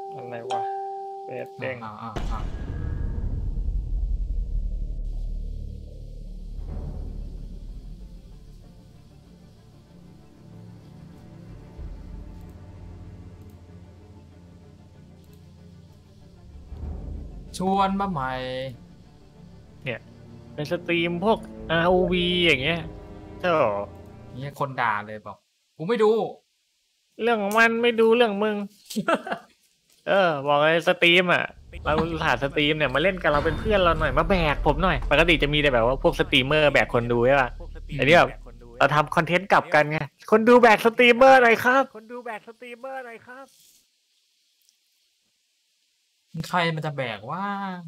อะไรวะเบสเด้งชวนมาใหม่เนี่ยเป็นสตรีมพวก ROV อย่างเงี้ยเจ้าเนี่ยคนด่าเลยบอกกูไม่ดูเรื่องของมันไม่ดูเรื่องมึง บอกเลยสตรีมอ่ะเราถ่ายสตรีมเนี่ยมาเล่นกับเราเป็นเพื่อนเราหน่อยมาแบกผมหน่อยปกติจะมีแต่แบบว่าพวกสตรีมเมอร์แบกคนดูใช่ป่ะแต่นี่แบบเราทำคอนเทนต์กลับกันไงคนดูแบกสตรีมเมอร์หน่อยครับคนดูแบกสตรีมเมอร์หน่อยครับใครมันจะแบกว่า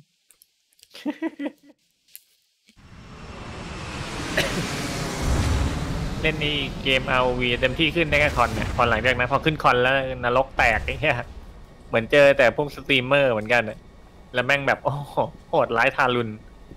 เล่นนี่เกม ROV เต็มที่ขึ้นได้แค่คอนเนี่ยคอนหลังจากนั้นพอขึ้นคอนแล้วนรกแตกไอ้เหี้ยเหมือนเจอแต่พวกสตรีมเมอร์เหมือนกันแล้วแม่งแบบโอ้โหโหดร้ายทารุณ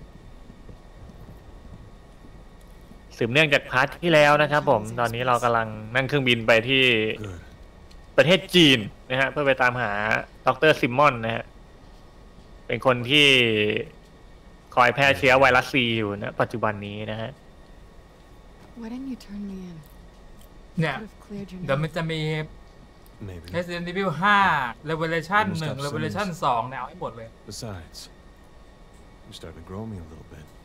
สืบเนื่องจากพาร์ทที่แล้วนะครับผมตอนนี้เรากำลังนั่งเครื่องบินไปที่ประเทศจีนนะฮะเพื่อไปตามหาดร.ซิมมอนนะฮะเป็นคนที่คอยแพร่เชื้อไวรัสซีอยู่นะปัจจุบันนี้นะฮะเนี่ยเดี๋ยวมันจะมี Resident Evil 5 Revelation 1 Revelation 2เนี่ยเอาให้หมดเลย Besides, you're starting to grow me a little bit.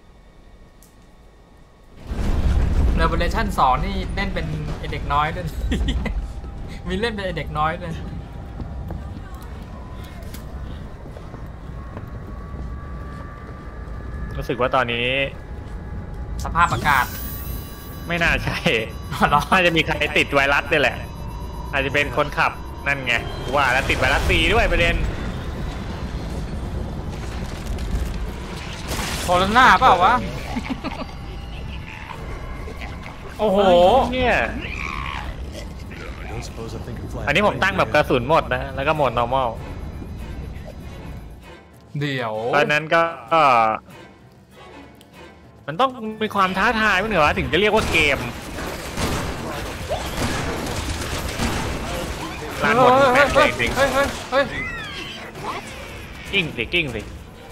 Revelation 2นี่เล่นเป็นเด็กน้อยด้วย มีเล่นเป็นเด็กน้อยด้วยรู้สึกว่าตอนนี้สภาพอากาศไม่น่าใช่น่าจะมีใครติดไวรัสด้วยแหละอาจจะเป็นคนขับนั่นไงว่าแล้วติดไวรัสซีด้วยประเด็นโคโรนาเปล่าวะ โอ้โหเนี่ยอันนี้ผมตั้งแบบกระสุนหมดนะแล้วก็โหมด normal เดี๋ยวตอนนั้นก็มันต้องมีความท้าทายมั้งเหรอถึงจะเรียกว่าเกมลานหมดแม่งจริงกิ้งสิ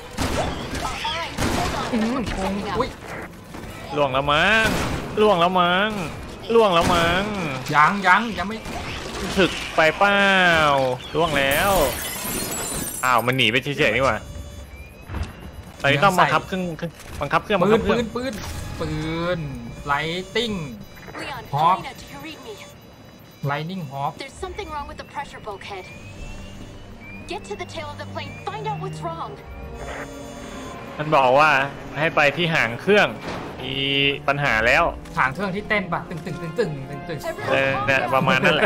ล่วงแล้วมั้งยังไม่ถึกไปเปล่าล่วงแล้วอ้าวมันหนีไปเฉยๆนี่หว่าตอนนี้ต้องบังคับเครื่องปืนไลติ้งฮอปLightning Hawk. There's something wrong with the pressure bulkhead. Get to the tail of the plane. Find out what's wrong. มันบอกว่าให้ไปที่หางเครื่องมีปัญหาแล้วหางเครื่องที่เต้นปะตึงเนี่ยประมาณนั้นแหละ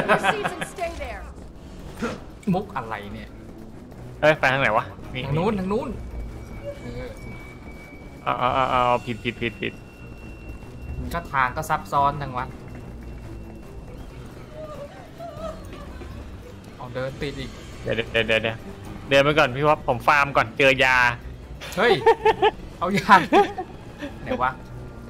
มุกอะไรเนี่ยเฮ้ยไปทางไหนวะทางนู้นผิดก็ทางก็ซับซ้อนจังวะเดินติดอีกเดี๋ยวเดินไปก่อนพี่ว่าผมฟาร์มก่อนเจอยาเฮ้ยเอายาไหนวะ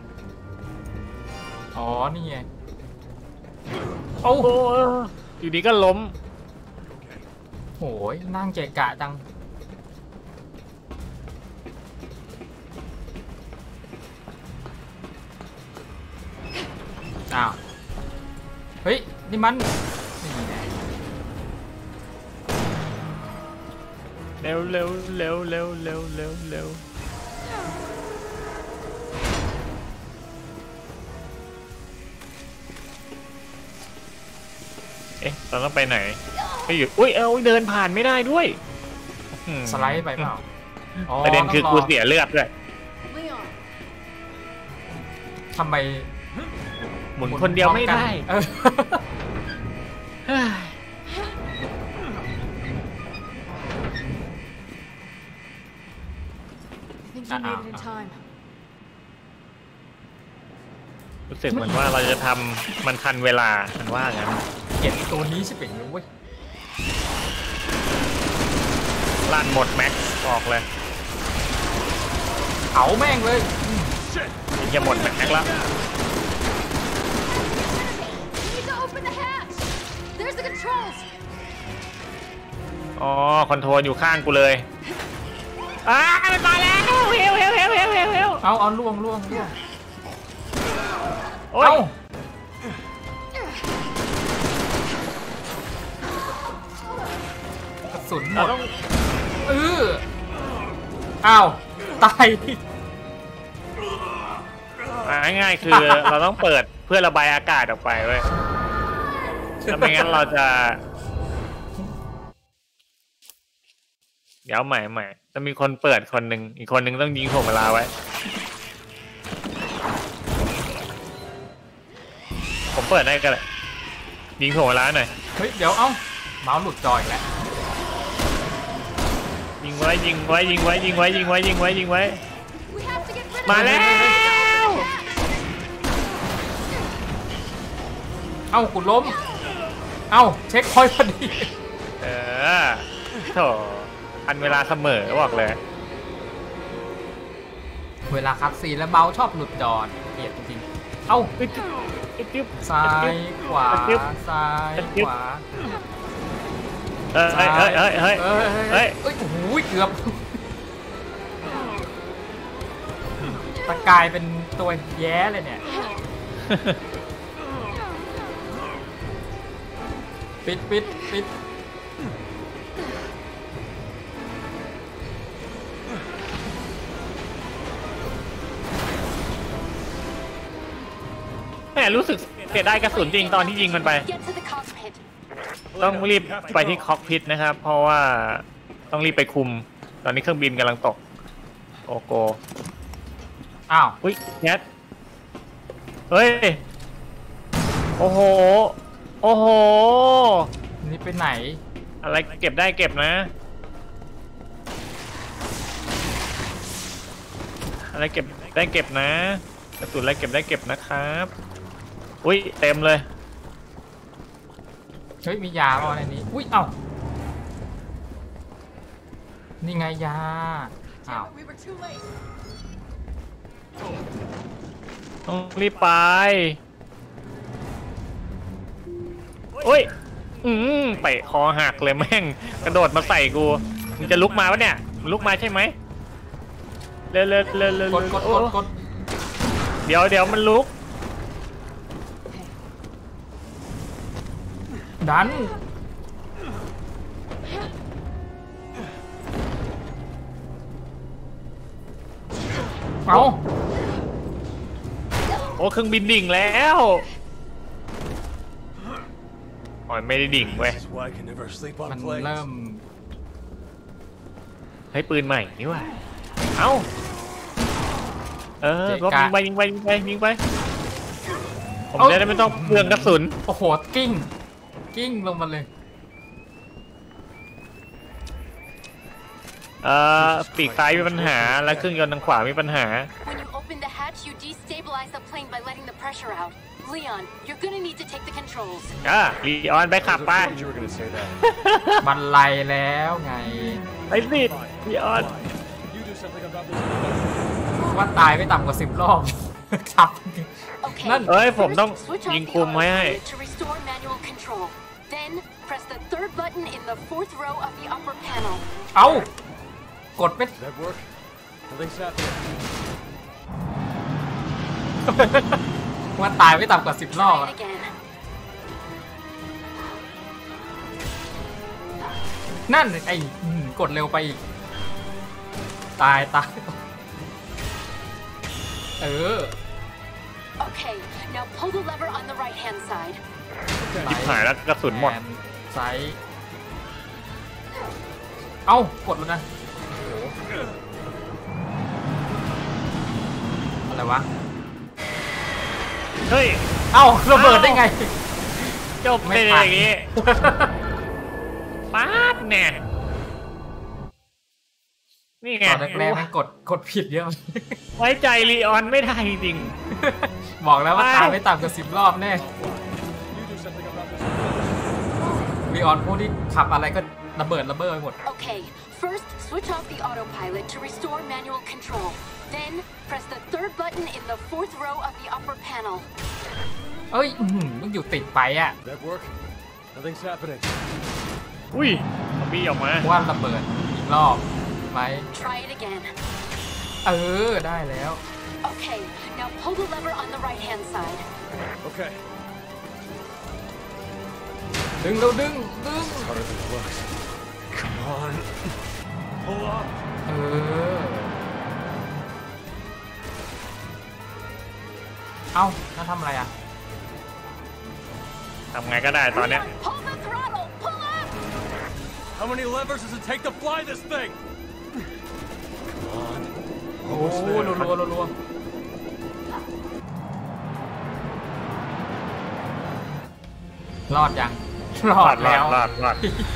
อ๋อนี่ไงโอ้โหอยู่ดีก็ล้มโหยนั่งเกะกะจังอ้าวเฮ้ยนี่มันเร็วเอ๊ะเราต้องไปไหนไปอยู่อุ้ยเดินผ่านไม่ได้ด้วยสไลด์ไปเปล่าประเด็นคือกูเสียเลือดด้วยทำไมหมุนคนเดียวไม่ได้รู้สึกเหมือนว่าเราจะทำมันทันเวลามันว่างั้นเก็บตัวนี้ใช่เป็นเว้ยลั่นหมดแม็กซ์ออกเลยเอาแม่งเลยจะหมดแม็กซ์แล้วอ๋อคอนโทรลอยู่ข้างกูเลยมันมาแล้วเฮลเอาล่วงโอ้ยกระสุนหมเราดต้องอ้าวตายง่ายๆคือเราต้องเปิดเพื่อระบายอากาศออกไปเว้ยถ้าไม่งั้นเราจะเดี๋ยวใหม่จะมีคนเปิดคนหนึ่งอีกคนหนึ่งต้องยิงถ่วงเวลาไว้ผมเปิดได้ก็เลยยิงถ่วงเวลาหน่อยเฮ้ยเดี๋ยวเอ้าเมาส์หลุดจอยแล้วยิงไว้มาแล้วเอ้ากูล้มเอ้าเช็คพอยต์พอดีโถทันเวลาเสมอบอกเลยเวลาคัดซีนแล้วเมาส์ชอบหลุดจอดเกลียดจริงๆเอ้าซ้ายขวาซ้ายขวาเฮ้ยโอ้โหเกือบตะกายเป็นตัวแย้เลยเนี่ยปิดแหมรู้สึกเสียดายกระสุนจริงตอนที่ยิงมันไปต้องรีบไปที่คอกพิทนะครับเพราะว่าต้องรีบไปคุมตอนนี้เครื่องบินกำลังตกโอโกอ้าวอุ้ยแคทเฮ้ยโอ้โหนี่ไปไหนอะไรเก็บได้เก็บนะอะไรเก็บได้เก็บนะกระสุนอะไรเก็บได้เก็บนะครับอุ้ยเต็มเลยเฮ้ยมียาป่ะในนี้อุ้ยเอ้านี่ไงยาอ้าวต้องรีบไปอุ้ยเตะคอหักเลยแม่งกระโดดมาใส่กูมึงจะลุกมาวะเนี่ยลุกมาใช่ไหมเร็วกดเดี๋ยวมันลุกดันเอาโอ้เครื่องบินดิ่งแล้วอ๋อไม่ได้ดิ่งเว้ยมันเริ่มให้ปืนใหม่นี่ว่ะเอ้าก็ยิงไปผมได้ไม่ต้องเปลืองกระสุนโอ้โหกิ้งลงมาเลยปีกซ้ายมีปัญหาและเครื่องยนต์ทางขวามีปัญหาลีออนไปขับไปบันไลแล้วไงไอ้สิลีออนว่าตายไม่ต่ำกว่า10 รอบครับนั่นผมต้องยิงคุมไว้ให้เอากดไปว่าตายไม่ต่ำกว่า10 รอบนั่นไอ้กดเร็วไปอีกตาย Okay, now pull the lever on the right-hand side. จิบหายแล้วกระสุนหมดไซส์เอ้ากดแล้วนะอะไรวะเฮ้ยเอ้าระเบิดได้ไงจบไม่ได้อย่างงี้ป๊าดเนี่ยนี่ไงตอนแรกมันกดผิดเยอะไว้ใจลีออนไม่ได้จริงบอกแล้วว่าตายไม่ต่ำกว่า10 รอบแน่ลีออนพวกที่ขับอะไรก็ระเบิดไปหมด Okay, first switch off the autopilot to restore manual control. Then press the third button in the 4th row of the upper panel. เอ้ยมึงอยู่ติดไปอ่ะอุ้ยซอมบี้ออกมาว่าระเบิดอีกรอบไหม Try it again. ได้แล้ว Okay, now pull the lever on the right-hand side. Okay. ดึงเร็วดึง It's harder than it looks. Come on. Pull up. เอ้าแล้วทำอะไรอ่ะทำไงก็ได้ตอนเนี้ย Pull the throttle! Pull up! How many levers does it take to fly this thing? Come on. โอ้ Almost รัว there. รัวรอดยัง รอดแล้วรอด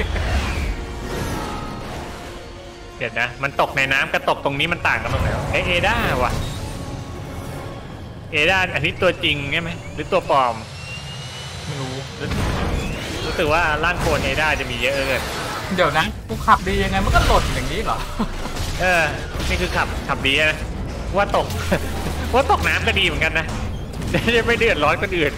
เดี๋ยวนะ มันตกในน้ำกับตกตรงนี้มันต่างกันตรงไหนวะเอด้าวะเอด้าอันนี้ตัวจริงใช่ไหมหรือตัวปลอมไม่รู้รู้สึกว่าร่างโคลนเอด้าจะมีเยอะเกินเดี๋ยวนะกูขับดียังไงมันก็หล่นอย่างนี้เหรอนี่คือขับดีนะว่าตก ว่าตกน้ำก็ดีเหมือนกันนะจะไม่เดือดร้อนคนอื่น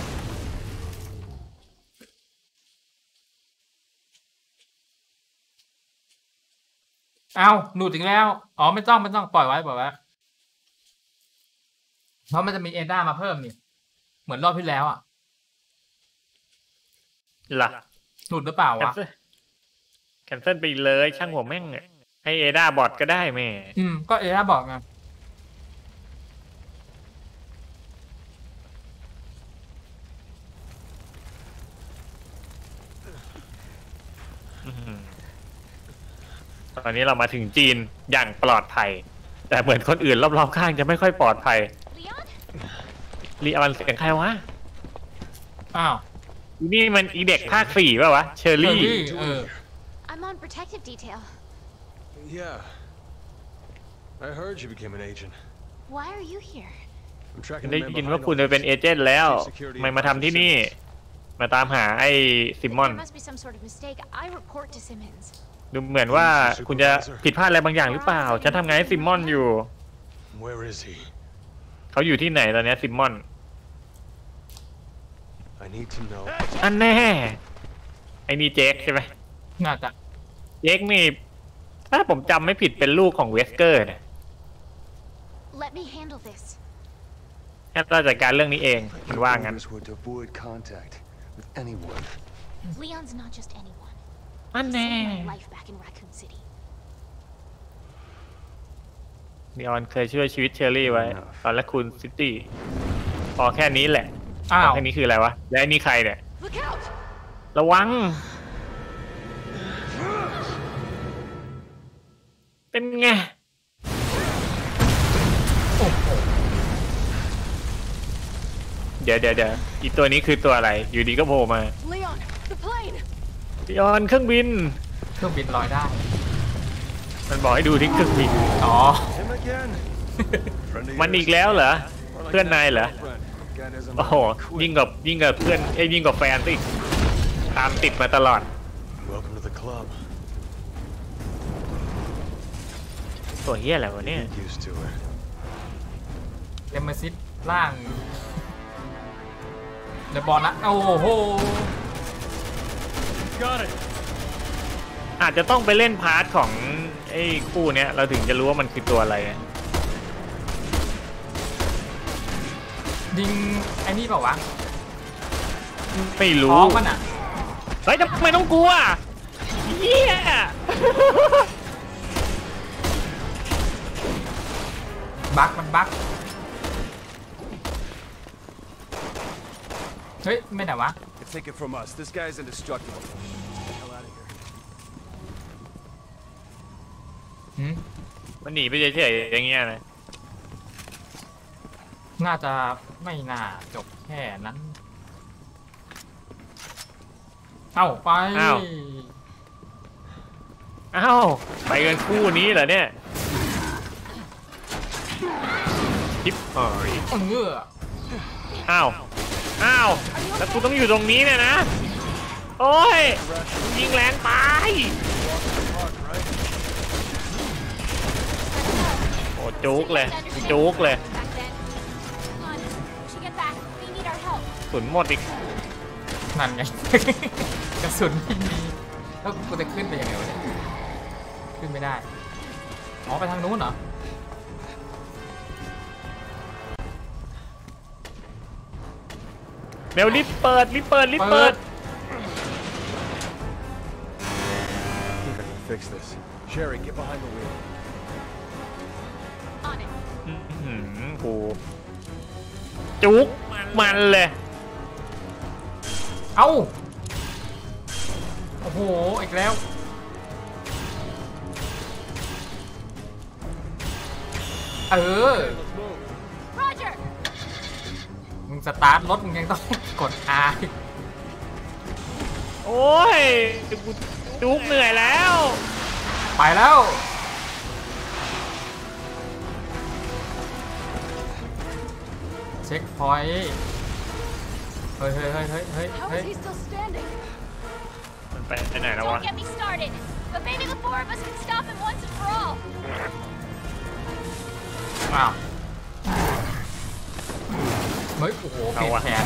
เอาหลุดอีกแล้ว อ๋อไม่ต้องปล่อยไว้เพราะมันจะมีเอด้ามาเพิ่มนี่ เหมือนรอบที่แล้วอ่ะล่ะหลุดหรือเปล่าวะแคนเซิลไปเลยช่างหัวแม่งอะให้เอด้าบอทก็ได้แม่ก็เอด้าบอกไงตอนนี้เรามาถึงจีนอย่างปลอดภัย แต่เหมือนคนอื่นรอบๆข้างจะไม่ค่อยปลอดภัย Leon? รีออนเสียงใครวะอ้าวนี่มันอีเด็กภาค4ป่ะวะเชอรี่ I'm on protective detail. Yeah. I heard you became an agent. Why are you here? I'm tracking ได้ the man ยิน behind ว่า all คุณจะเป็น this. เอเจนต์แล้วไม่มาทำที่นี่ มาตามหาไอ้ซิมมอน There must be some sort of mistake. I report to Simmons. ดูเหมือนว่าคุณจะผิดพลาดอะไรบางอย่างหรือเปล่า ฉันทำงานให้ซิมมอนอยู่ Where is he? เขาอยู่ที่ไหนตอนนี้ซิมมอน I need to know. อันแน่ ไอ้นี่เจคใช่ไหมน่าจะเจคนี่ถ้าผมจำไม่ผิดเป็นลูกของเวสเกอร์นะ Let me handle this. แค่เราจัดการเรื่องนี้เองมันว่างั้น Orders were to avoid contact with anyone. Leon's not just anyone. อัน He แน่ saved my life back in Raccoon City. นีออนเคยช่วยชีวิตเชอรี่ไว้ ตอนแรกคุณซิตี้พอแค่นี้แหละอ้าวแค่นี้คืออะไรวะ และไอ้นี่ใครเนี่ย Look out! ระวัง เป็นไงโอ้โหเดี๋ยวอีตัวนี้คือตัวอะไร อยู่ดีก็โผล่มา Leon, the plane! นีออนเครื่องบินเครื่องบินลอยได้มันบอกให้ดูที่เครื่องบินอ๋อ Him again? Friend of มันอีก yours? แล้วเหรอ More like เพื่อน that นายเหรอ girlfriend. Guy doesn't โอ้โห let me quit. ยิ่งกับเพื่อนยิ่งกับแฟนสิตามติดมาตลอด Welcome to the club. ตัวเฮียอะไรวะเนี่ย Get used to it. เดมซิสล่างเดี๋ยวบอลนะ โอ้โห Got it. อาจจะต้องไปเล่นพาร์ทของไอ้คู่เนี้ยเราถึงจะรู้ว่ามันคือตัวอะไรอะยิงไอ้นี่เปล่าวะไม่ท้รู้องมันอ่ะเฮ้ยทำไมต้องกลัวเฮียมันบั๊กเฮ้ย ไม่ไหนวะ Take it from us. This guy's indestructible. Hell out of here. มันหนีไปเฉยๆอย่างเงี้ยนะน่าจะไม่น่าจบแค่นั้น เอ้าไปอ้าวไปกันคู่นี้เหรอเนี่ยทิปหายเอออ้าวแล้วกูต้องอยู่ตรงนี้เนี่ยนะ โอ้ยยิงแรงไปโอ้จุกเลย Understand จุกเลย back then. Come on, we should get back. We need our help. สุนหมดอีกนั่นไง กระสุนที่มีแล้วกูจะขึ้นไปยังไงวะเนี่ยขึ้นไม่ได้อ๋อไปทางนู้นเหรอเร็วรีบเปิด I can fix this. Sherry, get behind the wheel. On it. กูจุกมันเลยเอ้าโอ้โหอีกแล้วเออ Let's move. Roger. มึงสตาร์ทรถมึงยังต้องกด R โอ้ยกูจุกเหนื่อยแล้วไปแล้วเช็คพอยต์เฮ้ย How is he still standing? มันไปไหนแล้ววะ Don't get me started. But maybe the four of us can stop him once and for all. อ้าวเฮ้ยโอ้โหเปลี่ยนแขน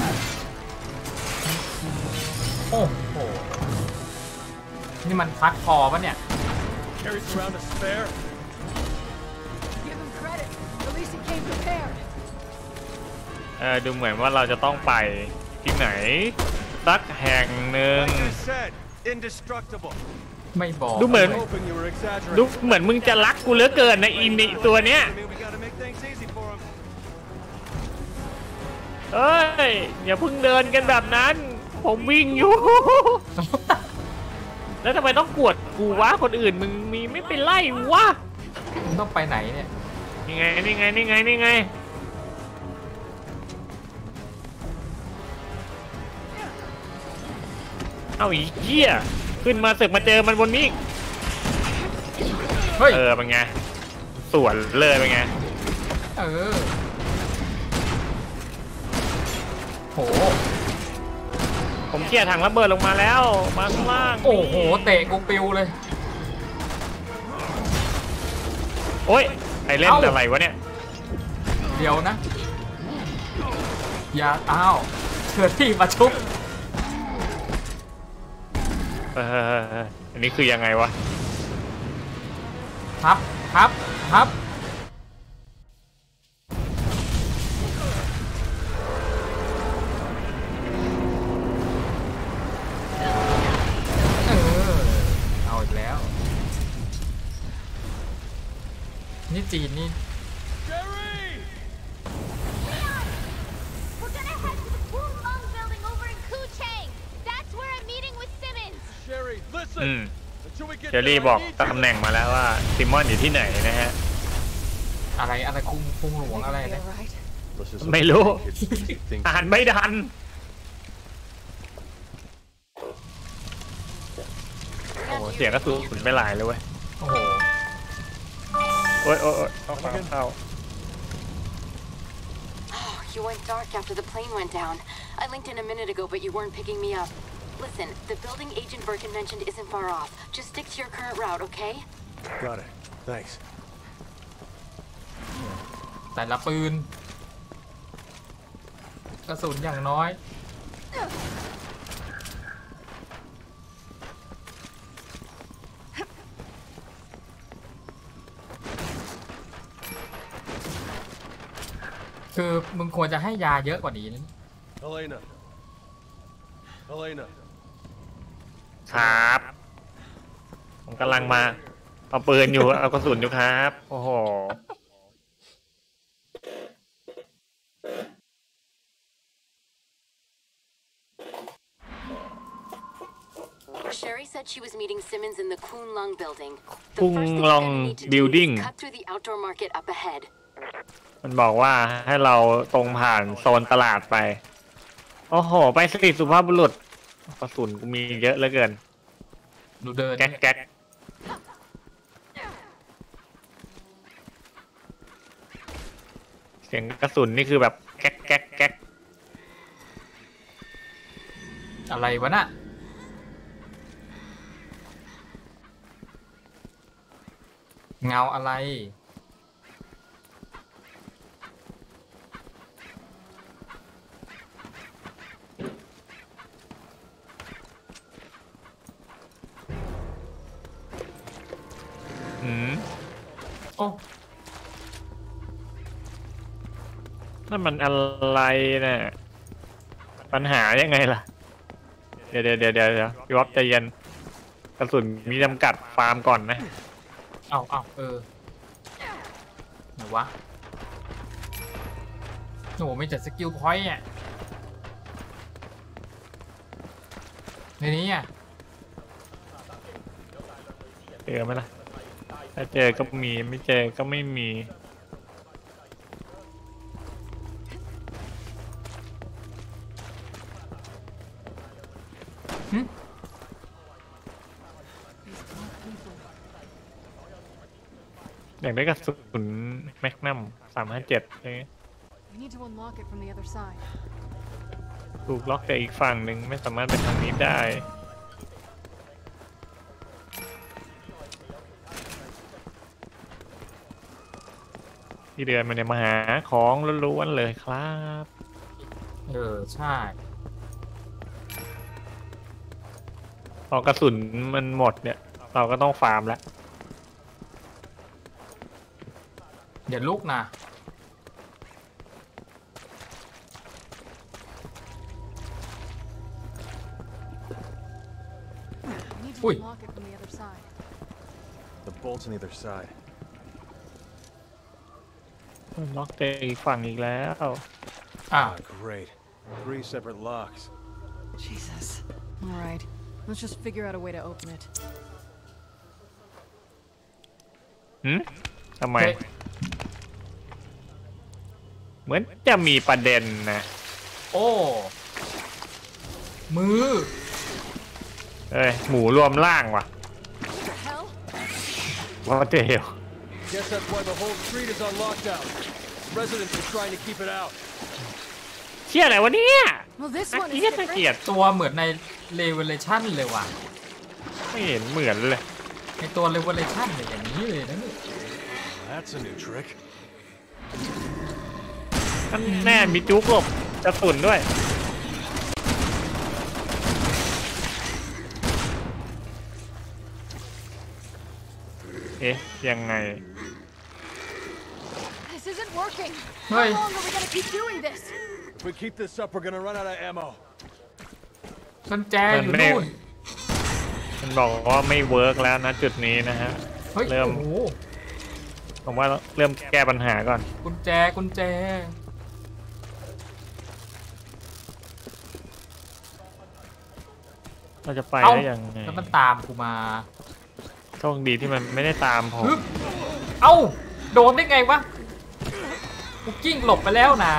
โอ้โหนี่มันพัดคอปะเนี่ย Carry around a spare. Give him credit. At least he came prepared. ดูเหมือนว่าเราจะต้องไปที่ไหนสักแห่งหนึ่ง Like I said, indestructible. ไม่บอกดูเหมือน Hoping you were ดู exaggerating. เหมือนมึงจะรักกูเหลือเกินนะอินิตัวเนี้ย I mean, we gotta make things easy for him. เอ้ยอย่าเพิ่งเดินกันแบบนั้น ผมวิ่งอยู่ แล้วทำไมต้องกวดกูวะคนอื่นมึงมีไม่ไปไล่วะมึงต้องไปไหนเนี่ยนี่ไงเอาอีเหี้ยขึ้นมาศึกมาเจอมันบนนี้เฮ้ยเป็นไงสวนเลยเป็นไงเออโหผมเคลียร์ถังระเบิดลงมาแล้วมาข้างล่างโอ้โหเตะกูปิวเลยโอ้ยใครเล่นเอ้าอะไรวะเนี่ยเดี๋ยวนะอย่าอ้าวเชิญที่มาชุบอันนี้คือยังไงวะครับเอาอีกแล้วนี่จีนนี่ Sherry! We're gonna head to the Wu Lung building over in Kuchang. That's where I'm meeting with Simmons. Sherry, อื listen! ม Until we get เจอรี่ there, บอก I need ตำแหน่งมาแล้วว่าซิมอนอยู่ที่ไหนนะฮะอะไรคุงหลวงอะไรเนี่ย Let's just ไม่รู้ think อ่านไม่ทัน โอ้โหเสียงกระสุนไม่หลายเลยเว้ยโอ้โหโอ้ยเข้า Oh, you went dark after the plane went down. I linked in a minute ago, but you weren't picking me up. Listen, the building Agent Birkin mentioned isn't far off. Just stick to your current route, okay? Got it. Thanks. แต่ละปืนกระสุนอย่างน้อยคือมึงควรจะให้ยาเยอะกว่านี้นะ Elena. ครับ ผมกำลังมาเอาปืนอยู่ เอากระสุนอยู่ครับ โอ้โห Sherry said she was meeting Simmons in the Kun Lung building. The Kun first thing you're Lung gonna need to do building. is cut through the outdoor market up ahead. มันบอกว่าให้เราตรงผ่านโซนตลาดไป โอ้โห ไปสตรีทสุภาพบุรุษกระสุนกูมีเยอะเหลือเกินดูเดินแก๊กเสียงกระสุนนี่คือแบบแก๊กอะไรวะน่ะเงาอะไรอ้นั่นมันอะไรน่ะปัญหายังไงล่ะเดี๋ยวพี่วอฟใจเย็นกระสุนมีจำกัดฟาร์มก่อนนะเอาไหนวะโหมีแต่สกิลพอยต์อ่ะในนี้อ่ะเจอไหมล่ะถ้าเจอก็มีไม่เจอก็ไม่มีอยากได้กระสุนแมกนัม357เลย We need to unlock it from the other side. ถูกล็อกจากอีกฝั่งหนึ่งไม่สามารถไปทางนี้ได้ที่เดือนมันเนี่ยมาหาของล้วนๆเลยครับใช่พอกระสุนมันหมดเนี่ยเราก็ต้องฟาร์มแล้วเดี๋ยวลุกนะ We need to Ui. unlock it from the other side. The bolt's on either side. ล็อกจากอีกฝั่งอีกแล้วอ่ะ Great. 3 separate locks. Jesus. All right. Let's just figure out a way to open it. ทำไมเฮ้ยเหมือนจะมีประเด็นนะโอ้ มือเอ้ยหมูรวมร่างว่ะ What the hell? ว่าเดียว Guess that's why the whole street is on lockdown. Residents are trying to keep it out. เชี่ยอะไรวะเนี่ย Well, this น่า one เก is ลียดน่า different. เกลียดตัวเหมือนใน Revelation เลยว่ะไม่เห็นเหมือนเลยในตัว Revelation เนี่ยอย่างนี้เลยนะเนี่ย That's a new trick. นั่นแน่มีจุกหลบกระสุนด้วยเอ๊ะยังไง This isn't working. Hey. How long are we gonna keep doing this? If we keep this up, we're gonna run out of ammo. กุญแจอยู่นู่นมันบอกว่าไม่เวิร์กแล้วนะจุดนี้นะฮะเฮ้ยเริ่มโอ้โหผมว่าเริ่มแก้ปัญหาก่อนกุญแจเราจะไปเอ้าได้ยังไงแล้วมันตามกูมาโชคดีที่มันไม่ได้ตามผมฮึบเอ้า โดนได้ไงวะ กูกิ้งหลบไปแล้วนะ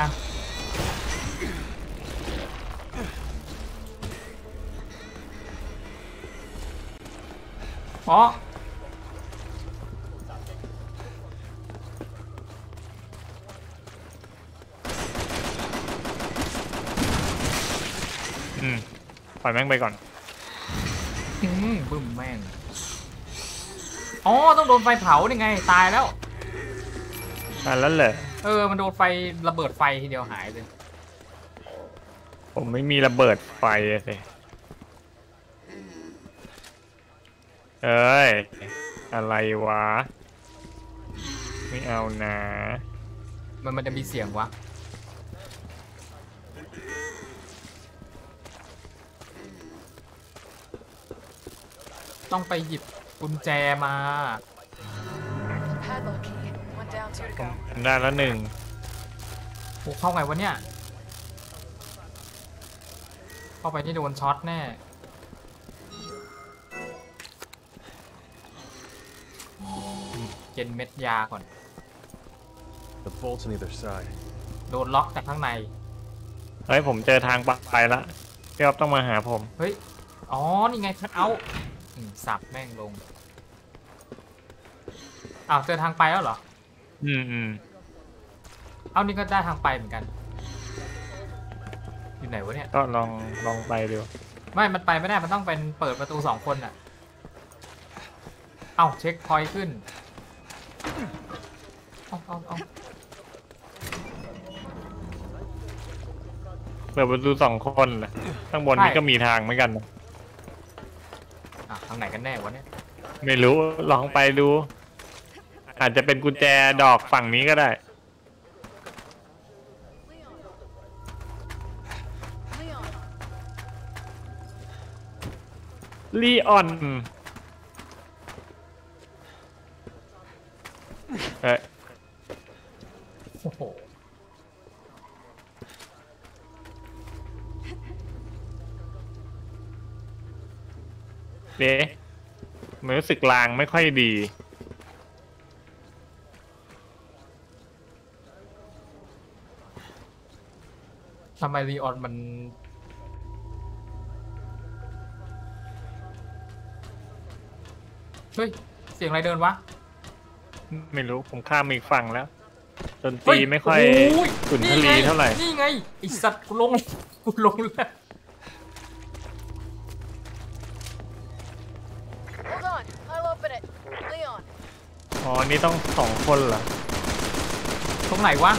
อ๋อปล่อยแม่งไปก่อนบึ้มแม่ง อ๋อ ต้องโดนไฟเผาได้ไง ตายแล้วอันนั้นเลยมันโดนไฟระเบิดไฟทีเดียวหายเลยผมไม่มีระเบิดไฟอะสิเอ้ย อะไรวะ ไม่เอานะมันจะมีเสียงวะ ต้องไปหยิบกุญแจมา Padlock key. 1 down, 2 to go. ได้แล้วหนึ่งโอ้เข้าไงวะเนี่ย เข้าไปที่โดนช็อตแน่ เก็นเม็ดยาก่อน The bolt's on either side. โดนล็อกจากข้างในเฮ้ยผมเจอทางไปละพี่อ๊อฟต้องมาหาผมเฮ้ย อ๋อ นี่ไงคัทเอาท์สับแม่งลง อ้าว เจอทางไปแล้วเหรอ เอานี่ก็ได้ทางไปเหมือนกัน อยู่ไหนวะเนี่ยก็ลองไปดูไม่ มันไปไม่ได้ มันต้องเป็นเปิดประตู2 คนน่ะ เอ้าเช็คพอยต์ขึ้น เอาเปิดประตู2 คนแหละข้างบนนี้ก็มีทางเหมือนกันนะทางไหนกันแน่วะเนี่ยไม่รู้ลองไปดูอาจจะเป็นกุญแจดอกฝั่งนี้ก็ได้ ลีออนเฮ้ยโอ้โหเด๊ะมันรู้สึกลางไม่ค่อยดีทำไมลีออนมันเฮ้ยเสียงอะไรเดินวะไม่รู้ผมข้ามอีกฝั่งแล้วดนตรีไม่ค่อยโสุนทรีเท่าไหร่นี่ไงไอสัตว์กูลงแล้ว Hold on, I'll open it. Leon. อ๋อ นี่ต้อง2 คนเหรอตรงไหนวะ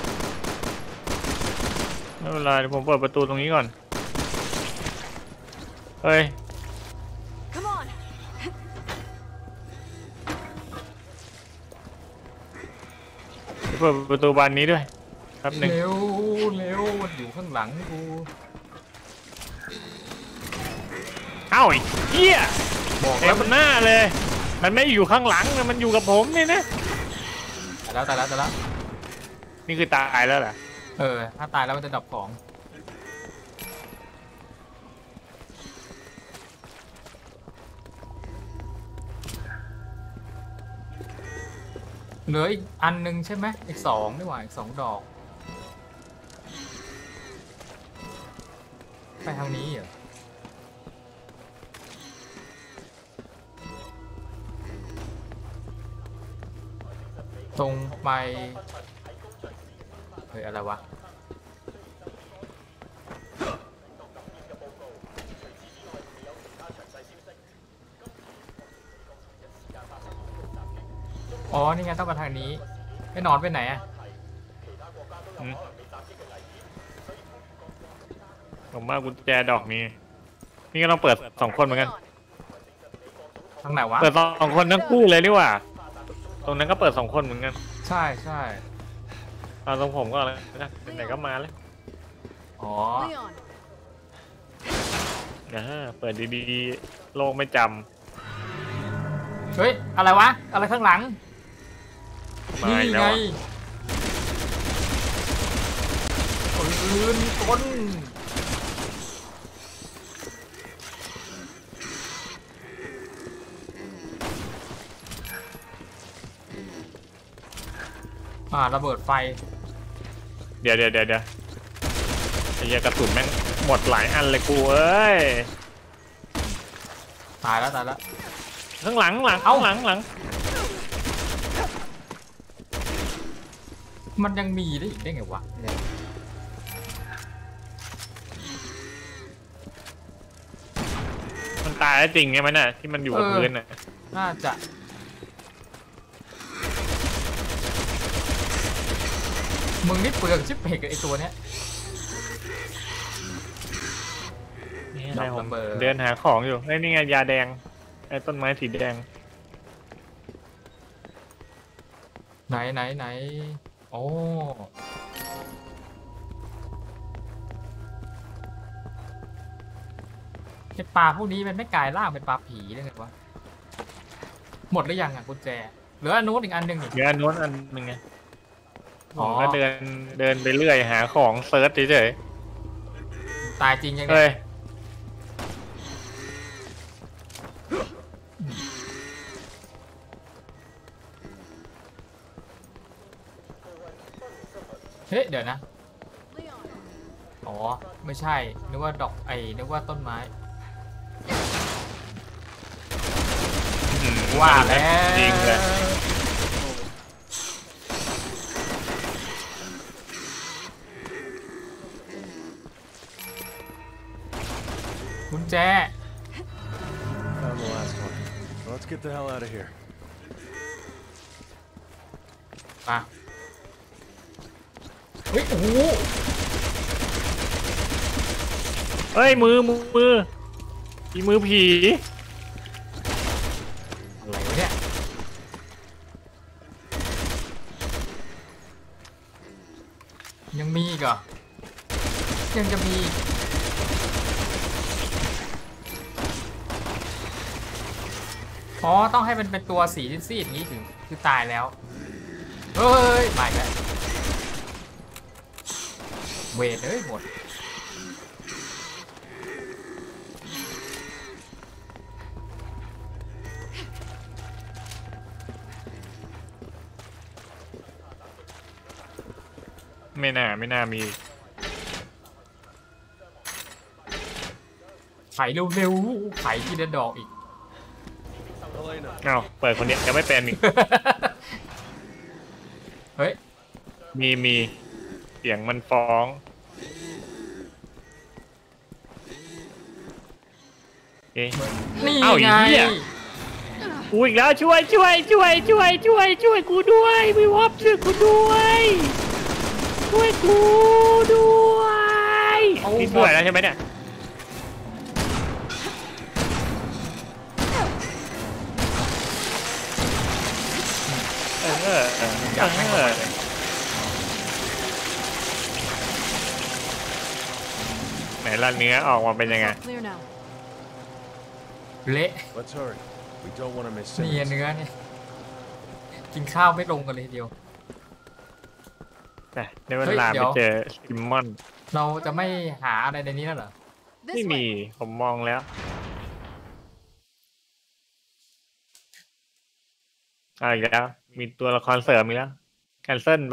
ไม่เป็นไรเดี๋ยวผมเปิดประตูตรงนี้ก่อน เฮ้ย Come on. เปิดประตูบานนี้ด้วยครับหนึ่งเร็วมันอยู่ข้างหลังกูเอ้าไอ้เหี้ยบอกเต็แล้วมหน้าเลย มันไม่อยู่ข้างหลังนะมันอยู่กับผมนี่นะตายแล้วนี่คือตายแล้วเหรอถ้าตายแล้วมันจะดับของเหลืออีกอันหนึงใช่ไหมอีก2นี่หว่าอีก2 ดอกไปทางนี้เหรอตรงไปเฮ้ยอะไรวะอ๋อนี่ไงต้องมาทางนี้ไอ้หนอนไปไหนอ่ะผมว่ากุญแจดอกนี้ นี่ก็ต้องเปิด2 คนเหมือนกันทางไหนวะเปิด2 คนทั้งคู่เลยดีกว่า ตรงนั้นก็เปิด2 คนเหมือนกันใช่เอาตรงผมก็แล้วนะไหนๆก็มาแล้วอ๋อ Leon. เปิดดีๆ โลกไม่จเฮ้ยอะไรวะอะไรข้างหลังำมานี่อีกแล้ไงวอะปืนกลระเบิดไฟเดี๋ยวไอ้เหี้ยกระสุนแม่งหมดหลายอันเลยกูเอ้ยตายแล้วข้างหลังหลังเอ้าหลังมันยังมีได้อีกได้ไงวะเนี่ยมันตายแล้วจริงไงมันน่ะที่มันอยู่กับพื้นน่ะน่าจะมึงนี่เปลืองชิบเปกกับไอตัวเนี้ยนี่อะไรผมระเบิดเดินหาของอยู่ไอ้นี่ไงยาแดงไอ้ต้นไม้สีแดงไหนโอ้ไอปลาพวกนี้มันไม่กลายร่างเป็นปลาผีได้ไงวะหมดหรือยังอ่ะกุญแจเหลืออันนู้นอีกอันหนึ่งอีกเดี๋ยวอันโน้นอันหนึงไงผอ๋อมก็เดินไปเรื่อยหาของเซิร์ชเฉยตายจริงยังๆไงเฮ้ยเฮ้ยเดี๋ยวนะ Leon. อ๋อไม่ใช่นึกว่าดอกนึกว่าต้นไม้ ว่าแล้วจริงเลยกุญแจ Found the last one. Let's get the hell out of here. มาเฮ้ยโอ้โหเฮ้ยมืออีมือผีอะไรวะเนี่ยยังมีอีกเหรอยังจะมีอีกอ๋อต้องให้มันเป็นตัวสีซีดๆอย่างนี้ถึงคือตายแล้วเฮ้ยมาอีกแล้วเวทเอ้ยหมดไม่น่ามีไขเร็วๆไขที่เดินดอกอีกเอ้าเปิดคนเดียวยังไม่เป็นอีกเฮ้ยมีเสียงมันฟ้องเอ๊ะนี่เอ้าไงไอ้เหี้ย กูอีกแล้วช่วยกูด้วยวิวอฟช่วยกูด้วยนี่ช่วยแล้วใช่ไหมเนี่ยอยากให้หมดเลยไหนละเนื้อออกมาเป็นยังไง Clear now. เละ Let's hurry. We don't want to miss นี่ Simmons. เนื้อเนี่ยกินข้าวไม่ลงกันเลยทีเดียวแต่ในเวลาไปเจอซิมมอนเราจะไม่หาอะไรในนี้แล้วเหรอไม่ This มี way. ผมมองแล้วอีกแล้ว มีตัวละครเสริมอีกแล้วแคนเซิลไป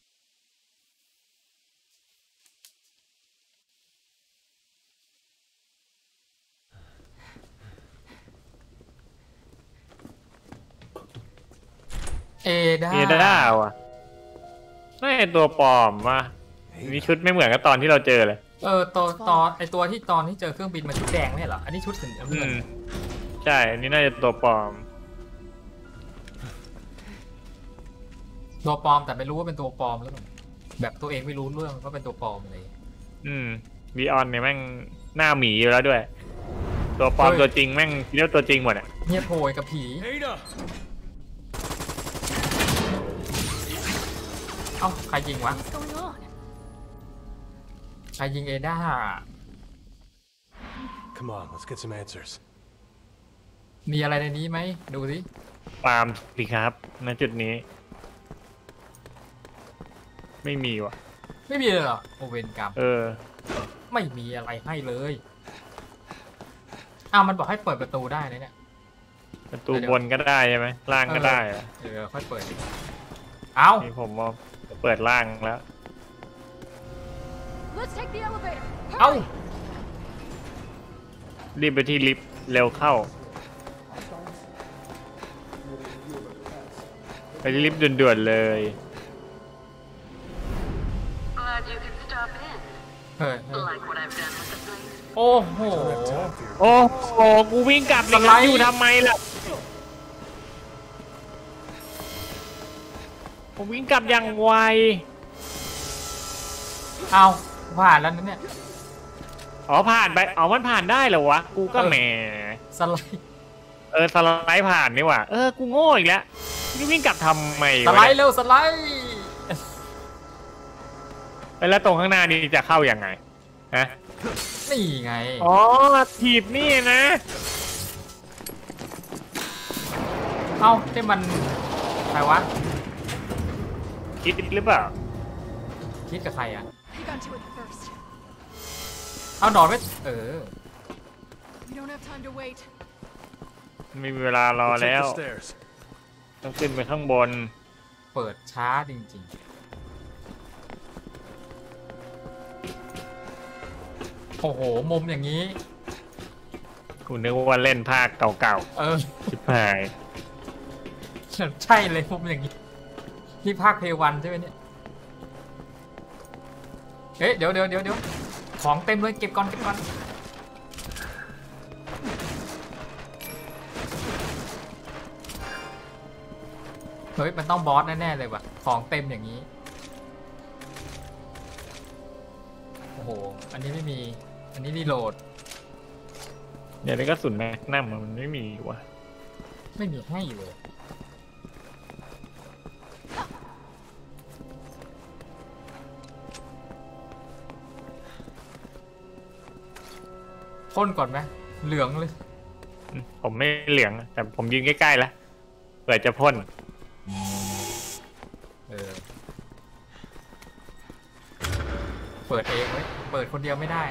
เอด้าเอด้าว่ะน่าจะตัวปลอมว่ะนี่ชุดไม่เหมือนกับตอนที่เราเจอเลยไอตัวที่ตอนที่เจอเครื่องบินมันชุดแดงไม่ใช่เหรอ อันนี้ชุดสีน้ำเงินใช่อันนี้น่าจะตัวปลอมตัวปลอมแต่ไม่รู้ว่าเป็นตัวปลอมหรือเปล่าแบบตัวเองไม่รู้เรื่องว่าเป็นตัวปลอมเลยบีออนเนี่ยแม่งหน้าหมีอยู่แล้วด้วย ตัวปลอมตัวจริงแม่งเรียกตัวจริงหมดอ่ะเงียบโผยกับผี Ada! เอ้าใครยิงวะ What's going on? ใครยิงเอด้า Come on, let's get some answers. มีอะไรในนี้ไหมดูสิปาล์มสิครับณจุดนี้ ไม่มีว่ะไม่มีเลยเหรอโอเวนกรรม ไม่มีอะไรให้เลยอ้าวมันบอกให้เปิดประตูได้นะเนี่ยประตูบนก็ได้ใช่ไหมล่างก็ได้อะค่อยเปิดดิเอ้านี่ผมมองเปิดล่างแล้ว Let's take the elevator. เอ้ารีบไปที่ลิฟต์เร็วเข้า ไปที่ลิฟต์ด่วนๆเลย Glad you could stop in. เฮ้ย Like what I've done with the place. โอ้โหโอ้โหกูวิ่งกลับเลยสไลด์อยู่ทำไมล่ะผมวิ่งกลับอย่างไวเอาผ่านแล้วนะเนี่ยอ๋อผ่านไปอ๋อมันผ่านได้เหรอวะกูก็แหมสไลด์สไลด์ผ่านนี่หว่ากูโง่อีกแล้วนี่วิ่งกลับทำไมสวะไลด์เนี่ยเร็วสไลด์แล้วตรงข้างหน้านี่จะเข้ายังไงฮะนี่ไงอ๋อถีบนี่นะเอ้าที่มันใครวะคิดหรือเปล่าคิดกับใครอ่ะ Hang on to it first. เอานอนไว้ We don't have time to wait. ไม่มีเวลารอ We'll แล้ว take the stairs. ต้องขึ้นไปข้างบนเปิดช้าจริงๆ โอ้โห มุมอย่างนี้กูนึกว่าเล่นภาคเก่าๆชิบหายใช่เลยมุมอย่างนี้ นี่ภาคเพวันใช่ไหมเนี่ย เอ๊ะเดี๋ยวของเต็มเลยเก็บก่อนเฮ้ยมันต้องบอสแน่ๆเลยว่ะของเต็มอย่างนี้โอ้โหอันนี้ไม่มีอันนี้รีโหลดเดี๋ยวนี้ก็สุนแม็กนัมมันไม่มีวะไม่มีให้เลยพ่นก่อนไหมเหลืองเลยผมไม่เหลืองแต่ผมยืนใกล้ๆแล้วเผื่อจะพ่นเปิดเองไว้เปิดคนเดียวไม่ได้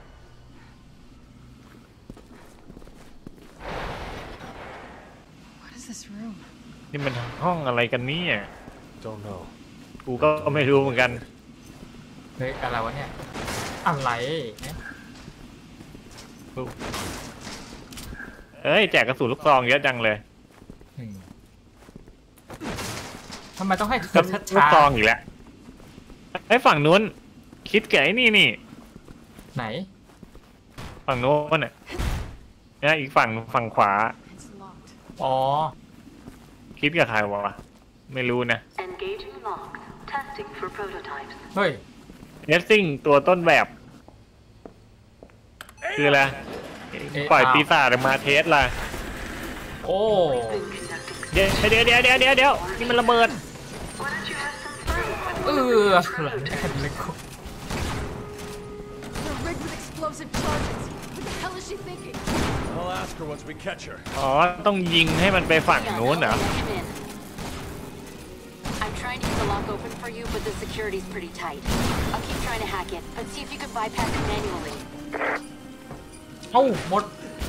What is this room? นี่มันห้องอะไรกันเนี่ย Don't know. กูก็ไม่รู้เหมือนกันเฮ้ยอะไรวะเนี่ยอะไรเนี่ยเอ้ยแจกกระสุนลูกซองเยอะจังเลยทำไมต้องให้กระชัดลูกช้าซองอีกแล้วไอ้ฝั่งนู้นคิดแก่ไอ้นี่ไหนฝั่งนู้นน่ะนะอีกฝั่งขวา It's locked. อ๋อคิดกับใครวะไม่รู้นะ Engaging locked. Testing for prototypes. เฮ้ยเนสซิ่งตัวต้นแบบ คืออะไรปล่อยปีศาจออกมาเทสล่ะโอ้เดี๋ยวนี่มันระเบิดหลังแอนเลยกู They're rigged with explosive charges. What the hell is she thinking? I'll ask her once we catch her. อ๋อต้องยิงให้มันไปฝั่งนู้นเหรอ I'm trying to get the lock open for you, but the security's pretty tight. I'll keep trying to hack it, but see if you can bypass it manually. เอ้าหมด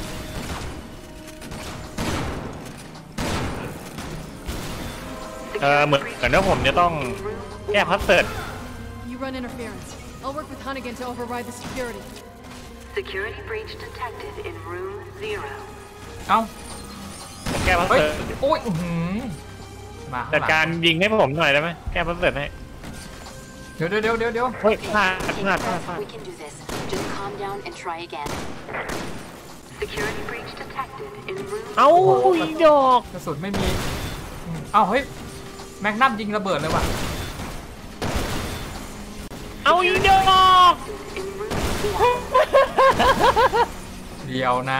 เหมือนว่าผมจะต้องแก้พัซเซิล You run interference. I'll work with Hunnigan to override the security. Security breach detected in room 0. เอ้าแก้พัซเฮ้ยเซิลโอ้ยมาจัดการยิงให้ผมหน่อยได้ไหมแก้พัซเซิลให้เดี๋ยวเฮ้ยพลาด We can do this. Just calm down and try again. Security breach detected in room. เอ้าอีดอกกระสุนไม่มีเอ้าเฮ้ยแม็กนัมยิงระเบิดเลยว่ะเอาอีดอก In room 1. เดี๋ยวนะ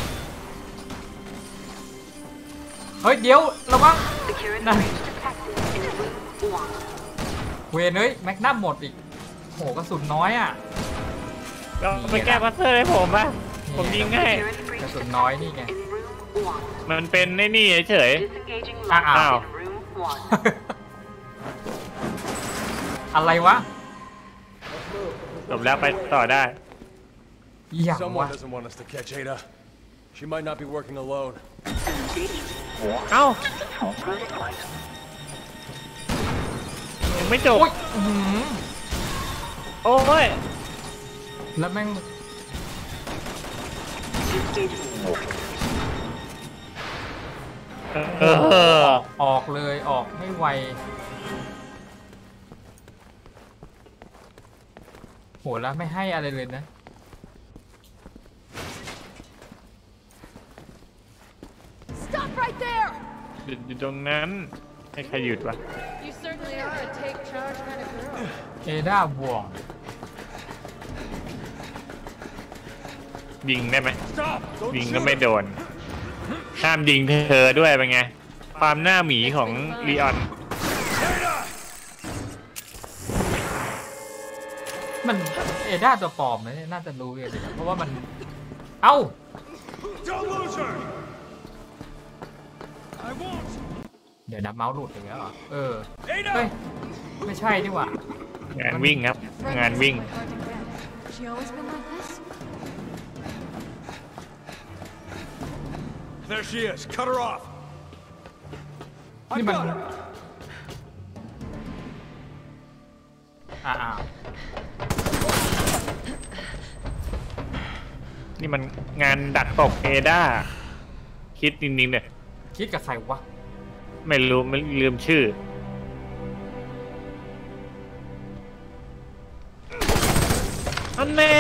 เฮ้ยเดี๋ยวระวัง Security Nah. breach detected in room 1. เวรเฮ้ยแม็กนัมหมดอีกโหกระสุนน้อยอ่ะเราไปแก้พัซเซิลให้ผมป่ะผมยิงให้ Security breach กระสุนน้อยนี่ไง in room 1. มันเป็นในนี่เฉย Disengaging Ah, lock ow. in room 1. อะไรวะจบแล้วไปต่อได้อย่างวะ Someone doesn't want us to catch Ada. She might not be working alone. เอ้ายังไม่จบโอ้ยอื้อหือโอ้ยแล้วแม่ง ออกเลยออกไม่ไวโหแล้วไม่ให้อะไรเลยนะ Stop right there! หยุดอยู่ตรงนั้นให้ใครหยุดวะ You certainly are a take charge kind of girl. เอด้าบวงยิงได้ไหม Stop! Don't ยิง shoot ก็ไม่ her. โดนห้ามยิงเธอด้วยเป็นไงความหน้าหมีของลีออน Ada! มันเอด้าตัวปลอมนะเนี่ยน่าจะรู้เลยสิเพราะว่ามัน เอ้า Don't lose her! I won't! เดี๋ยวนะเมาส์หลุดอีกแล้วเหรอเออ เฮ้ย Ada! ไม่ใช่ดีกว่างานวิ่งครับ งานวิ่ง Hard to get. She always been like this? There she is. Cut her off. นี่ I มัน got her. อ้าวนี่มันงานดักตกเอด้าคิดจริงๆเนี่ยคิดกับใครวะไม่รู้ไม่ลืมชื่ออันแน่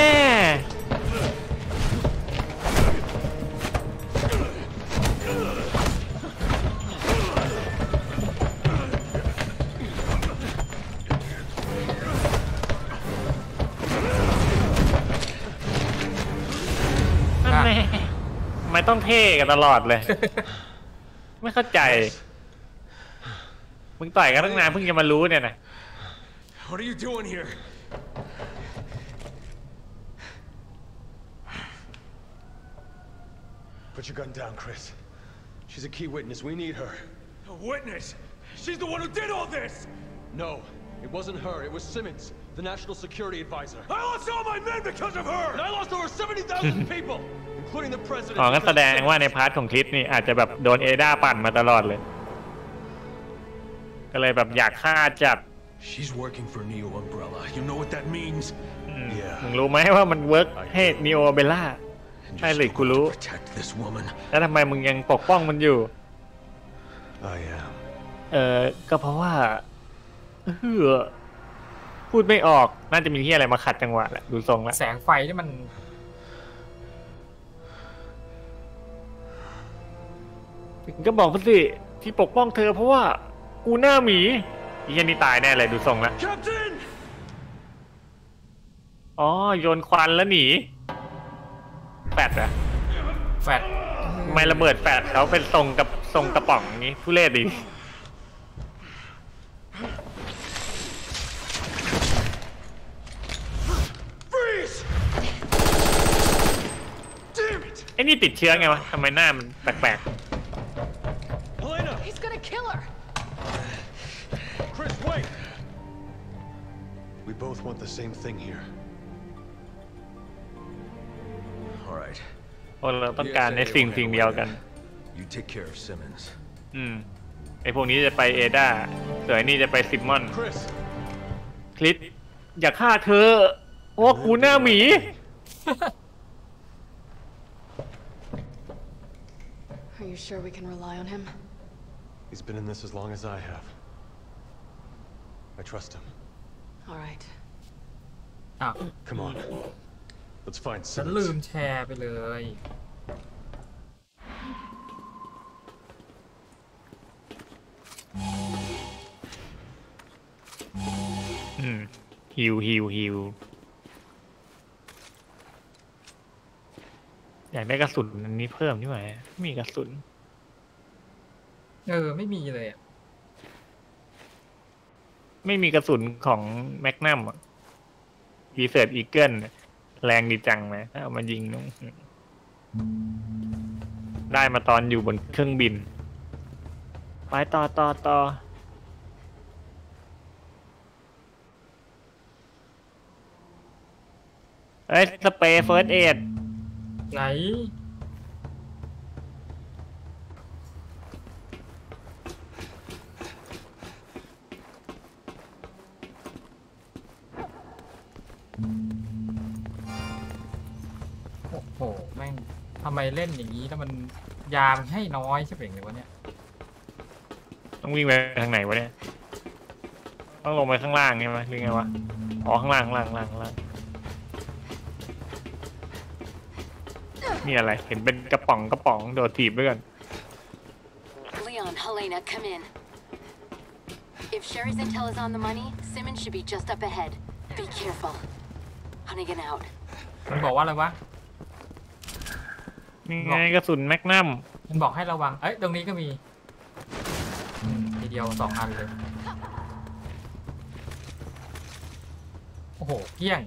อันแน่ทำไมต้องเท่กันตลอดเลย ไม่เข้าใจ มึงต่อยกันตั้งนานเพิ่งจะมารู้เนี่ยนะ What are you doing here? Put your gun down, Chris. She's a key witness. We need her. A witness? She's the one who did all this! No, it wasn't her. It was Simmons, the national security advisor. I lost all my men because of her! And I lost over 70,000 people, including the president. อ๋องั้นแสดงว่าในพาร์ทของคริสนี่อาจจะแบบโดนเอด้าปั่นมาตลอดเลยก็เลยแบบอยากฆ่าจัด She's working for Neo Umbrella. You know what that means? มึงรู้ไหมว่ามันเวิร์กให้นีโอเบลล่า ใช่เลยกูรู้ Protect this woman. แล้วทำไมมึงยังปกป้องมันอยู่ I am. ก็เพราะว่าพูดไม่ออกน่าจะมีที่อะไรมาขัดจังหวะแหละดูทรงแล้วแสงไฟที่มันก็บอกเขาสิที่ปกป้องเธอเพราะว่ากูหน้าหมีอียันนี่ตายแน่เลยดูทรงแล้ว Captain! อ๋อโยนควันแล้วหนีแฟดอะแฟดไม่ระเบิดแฟดเขาเป็นทรงกระป๋องอย่างนี้ทุเรศดิ Freeze! Damn it! ไอ้นี่ติดเชื้อไงวะทำไมหน้ามันแปลก Helena! He's gonna kill her! Chris, wait! We both want the same thing here. All right. ๆคนเราต้องการในสิ่งเดียวกัน You take care of Simmons. ไอ้พวกนี้จะไปเอด้าส่วนไอ้นี่จะไปซิมมอน Chris! คลิปอย่าฆ่าเธอเพราะว่ากูหน้าหมี Are you sure we can rely on him? He's been in this as long as I have. I trust him. All right. อ้าว Come on. Let's find ฉันลืม Simmons. แชร์ไปเลยฮิวอยากได้กระสุนอันนี้เพิ่มนี่หว่ามีกระสุนไม่มีเลยอ่ะไม่มีกระสุนของแมกนัมรีเสิร์ชอีเกิลแรงดีจังนะถ้าเอามายิงน้องได้มาตอนอยู่บนเครื่องบิน ไปต่อเอ้ยสเปรย์เฟิร์สเอดไหน โอ้โห แม่งทำไมเล่นอย่างนี้แล้วมันยามให้น้อยใช่ไหมเลยวะเนี่ยต้องวิ่งไปทางไหนวะเนี่ยต้องลงไปข้างล่างใช่ไหมหรือไงวะอ๋อข้างล่างนี่อะไรเห็นเป็นกระป๋องโดดถีบด้วยกัน Leon, Helena, come in. If Sherry's intel is on the money, Simmons should be just up ahead. Be careful. Hunnigan out. มันบอกว่าอะไรวะนี่ไงกระสุนแมกนัมมันบอกให้ระวัง เอ้ย ตรงนี้ก็มีทีเดียว2 อันเลย โอ้โหเกี้ยง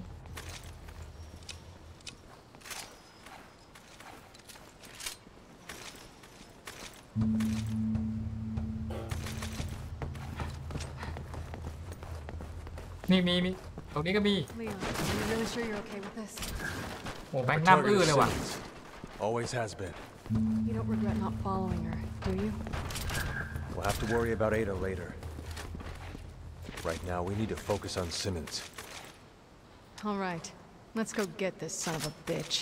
นี่มีตรงนี้ก็มี Leon, are you really sure you're okay with this? โอ้แบงค์น้ำอื้อเลยว่ะ Always has been. You don't regret not following her, do you? We'll have to worry about Ada later. Right now, we need to focus on Simmons. All right. Let's go get this son of a bitch.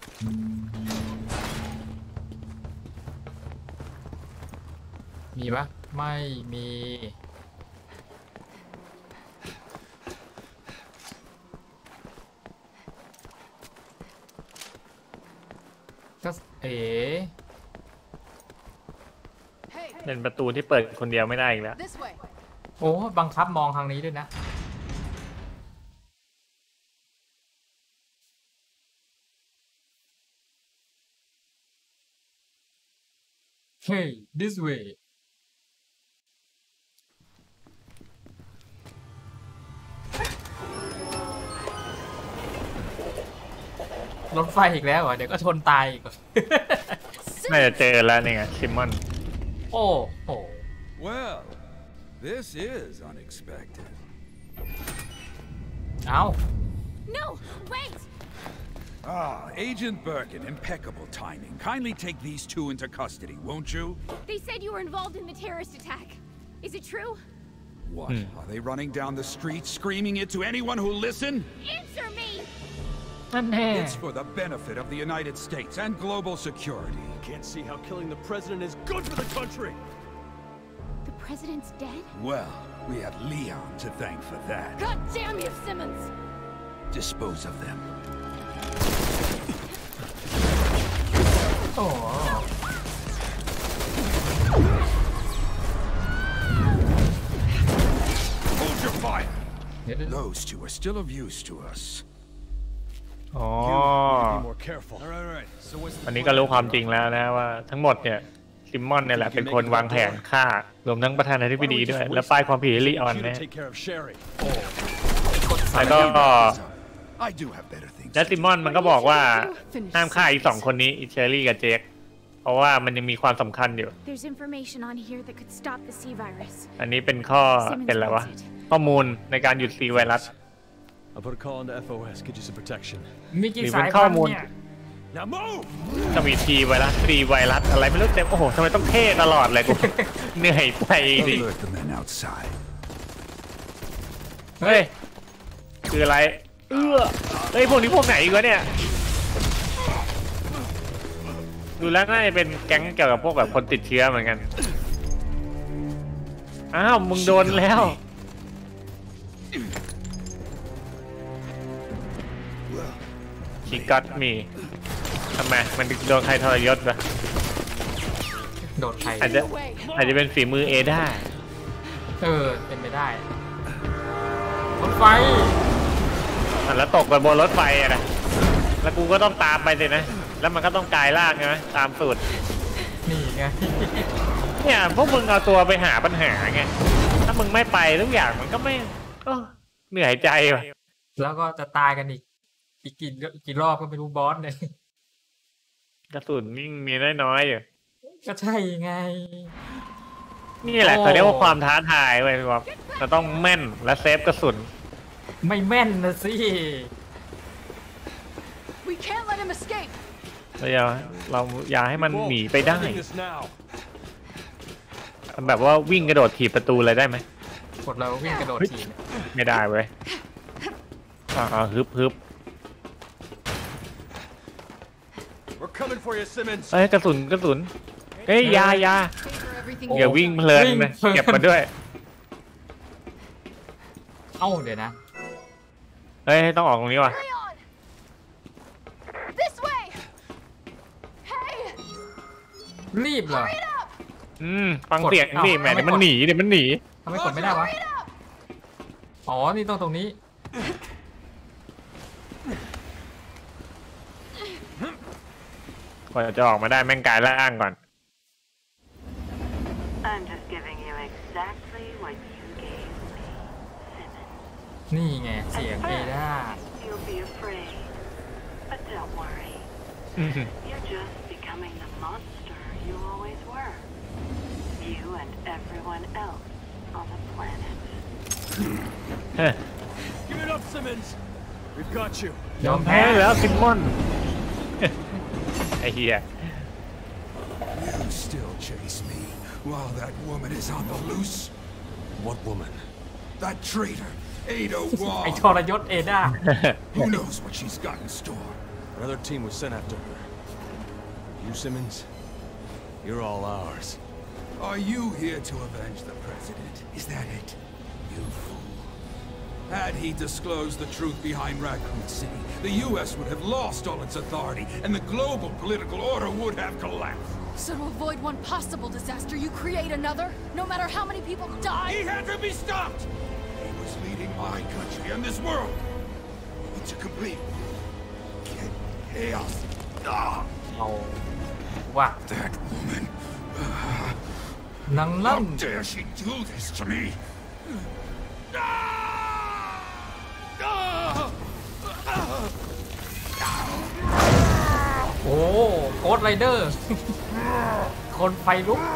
มีปะไม่มี ก็เป็นประตูที่เปิดคนเดียวไม่ได้อีกแล้ว This way. โอ้บังคับมองทางนี้ด้วยนะ Hey this way รถไฟอีกแล้วเหรอ เดี๋ยวก็ชนตายอีกน่าจะเจอแล้วนี่ไงซิมมอนโอ้โห Well, this is unexpected. เอ้า No, wait! Ah, Agent Birkin, impeccable timing. Kindly take these two into custody, won't you? They said you were involved in the terrorist attack. Is it true? What? Are they running down the street screaming it to anyone who'll listen? Answer me! นั่นแน่ It's for the benefit of the United States and global security. Can't see how killing the president is good for the country. The president's dead? Well, we have Leon to thank for that. God damn you, Simmons! Dispose of them. โอ้ Hold your fire. เดี๋ยว Those two are still of use to us. อ๋อ Be more careful. All right. So what's อันนี้ก็รู้ความจริงแล้วนะว่าทั้งหมดเนี่ยซิมมอนเนี่ยแหละเป็นคนวางแผนฆ่ารวมทั้งประธานาธิบดีด้วย และป้ายความผิดให้ลีออน you นะ to take care of Sherry? แล้วก็ I do have better things. และซิมมอนมันก็บอกว่าห้ามฆ่าอีก2คนนี้อีเชอรี่กับเจคเพราะว่ามันยังมีความสำคัญอยู่ There's information on here that could stop the C virus. อันนี้เป็นข้อเป็นอะไรวะข้อมูลในการหยุดซีไวรัส I'll put a call into FOS. Get you some protection. มีกี่มีสายเป็นข้พัอนธุ์มูลเนี่ย Now move! ก็มีทีไวรัสซีไวรัสอะไรไม่รู้เต็มโอ้โหทำไมต้องเท่ตลอดเลยกู เหนื่อยใจดิ Alert the men outside. เฮ้ยคืออะไรเฮ้ยพวกนี้พวกไหนอีกวะเนี่ยดูแล้วน่าจะเป็นแก๊งเกี่ยวกับพวกแบบคนติดเชื้อเหมือนกันอ้าวมึงโดนแล้วชิกัดมีทำไมมันโดนใครทรยศปะโดดไทยอาจจะเป็นฝีมือเอด้าเป็นไปได้รถไฟแล้วตกไปบนรถไฟอะนะแล้วกูก็ต้องตามไปสินะแล้วมันก็ต้องกลายร่างใช่ไหมตามสูตรนี่ไงเนี่ยพวกมึงเอาตัวไปหาปัญหาไงถ้ามึงไม่ไปทุกอย่างมันก็ไม่เหนื่อยใจว่ะแล้วก็จะตายกันอีกกี่รอบก็ไม่รู้บอสเนี่ยกระสุนยิ่งมีน้อยๆอยู่ก็ใช่ไงนี่แหละเขาเรียกว่าความท้าทายเว้ยพี่บ๊อบเราต้องแม่นและเซฟกระสุนไม่แม่นนะสิ We can't let him escape. เราอย่าให้มันหนีไปได้ Ending this now. แบบว่าวิ่งกระโดดถีบประตูเลยได้ไหมกดเราวิ่งกระโดดทีบไม่ได้เว้ยฮึบ We're coming for you, Simmons. เอ้ยกระสุนเฮ้ยยา Pay for everything. อย่าวิ่งเพลินนะเก็บมาด้วยเอ้าเดี๋ยวนะเฮ้ยต้องออกตรงนี้ว่ะ Hurry on! This way! Hey! รีบเหรอ Hurry up! ฟังเสียงนี่แหมเดี๋ยวมันหนีทำไมกดไม่ได้วะ อ๋อ นี่ตรงนี้ก่อนจะออกมาได้แม่งกลายร่างก่อน I'm just giving you exactly what you gave me, Simmons. นี่ไงเสียงเอด้า You'll be afraid, but don't worry. You're just becoming the monster you always were. You and everyone else on the planet. Give it up, Simmons. We've got you. ยอมแพ้แพ้แล้วซิมมอน ไอ้เหี้ย You still chase me while that woman is on the loose? What woman? That traitor, Ada ไอ Wong. ทรยศเอด้า Who knows what she's got in store? Another team was sent after her. You, Simmons? You're all ours. Are you here to avenge the president? Is that it? You fool. Had he disclosed the truth behind Raccoon City, the U.S. would have lost all its authority, and the global political order would have collapsed. So to avoid one possible disaster, you create another, no matter how many people die? He had to be stopped! He was leading my country and this world into complete chaos. Ah, เอาว่า that woman. นางนั่ How น dare she do this to me? โอ้โกดไรเดอร์ คนไฟลุก